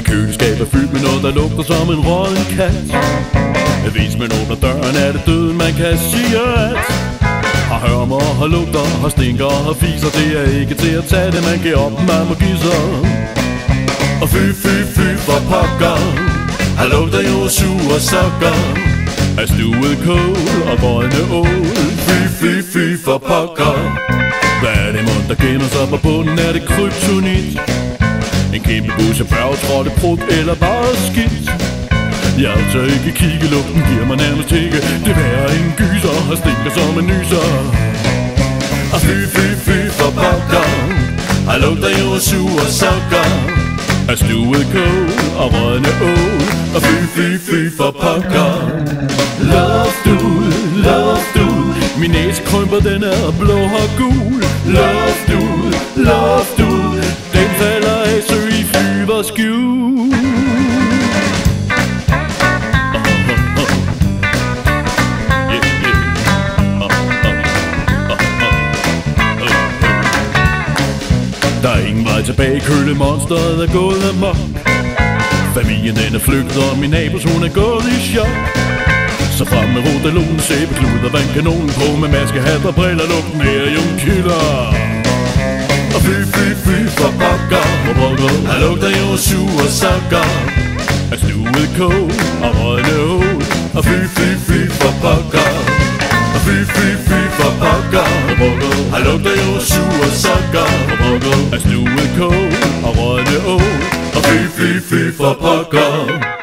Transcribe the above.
køleskab er fyldt med noget, der lugter som en rådden kat. Hvis man åbner døren, er det døden, man kan sige at har hørmer, har lugter, har stinker, har fiser. Det er ikke til at tage det, man giver op, man må give sig. Og fy, fy, fy for pokker, har lugter jo sure sokker af stuet kål og grønne ål. Fy, fy, fy for pokker. Hvad er det mund, der gemmer sig på bunden? Er det kryptonit? En kæmpe busse, bærgetrådte, prut eller bare skidt? Jeg tør ikke kigge, lugten giver mig nærmest ikke. Det værer en gyser, og stinker som en nyser. Og fy, fy, fy for pokker, har lugter jo sure sokker af stuet kål og rødne ål. Og fy, fy, fy for pokker. Luft ud, luft ud, min næse krymper, den er blå og gul. Luft ud, luft ud, den falder af, så I flyver skjul. Der er ingen vej tilbage, kølemonsteret er gået amok. Familien den er flygtet, og min nabos hun er gået i chok. Så frem med rodelonen, sæbeklud og vandkanonen på med maske, hat og briller, lugten her jo en kilder. Og fy, fy, fy for pokker, her lugter jo sure sokker af stuet kål og rødne ål. Og fy, fy, fy for pokker, og fy, fy, fy for pokker, her lugter jo sure sokker af stuet kål og rødne ål. Og fy, fy, fy for pokker.